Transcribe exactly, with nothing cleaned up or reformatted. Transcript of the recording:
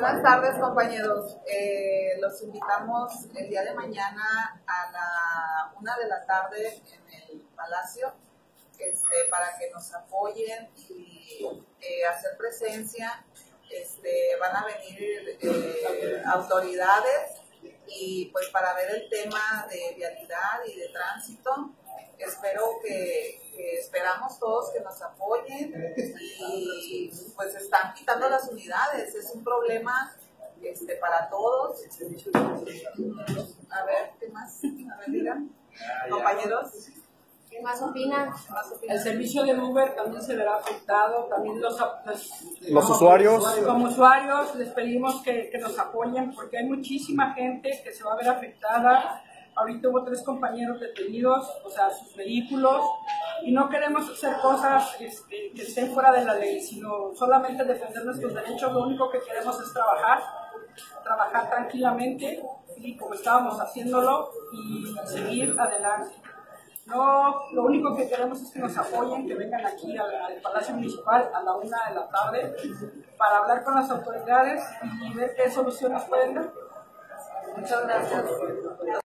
Buenas tardes, compañeros. Eh, los invitamos el día de mañana a la una de la tarde en el Palacio este, para que nos apoyen y eh, hacer presencia. Este, van a venir eh, autoridades y pues para ver el tema de vialidad y de tránsito. Espero que, que esperamos todos que nos apoyen y pues están quitando las unidades, es un problema este, para todos. A ver, ¿qué más? A ver, digan, compañeros. ¿Qué más opinan? El servicio de Uber también se verá afectado, también los, los, los como, usuarios. Como usuarios les pedimos que, que nos apoyen porque hay muchísima gente que se va a ver afectada. Ahorita hubo tres compañeros detenidos, o sea, sus vehículos, y no queremos hacer cosas este, que estén fuera de la ley, sino solamente defender nuestros derechos. Lo único que queremos es trabajar, trabajar tranquilamente, y como estábamos haciéndolo, y seguir adelante. No, lo único que queremos es que nos apoyen, que vengan aquí al, al Palacio Municipal a la una de la tarde para hablar con las autoridades y ver qué soluciones pueden dar. Muchas gracias.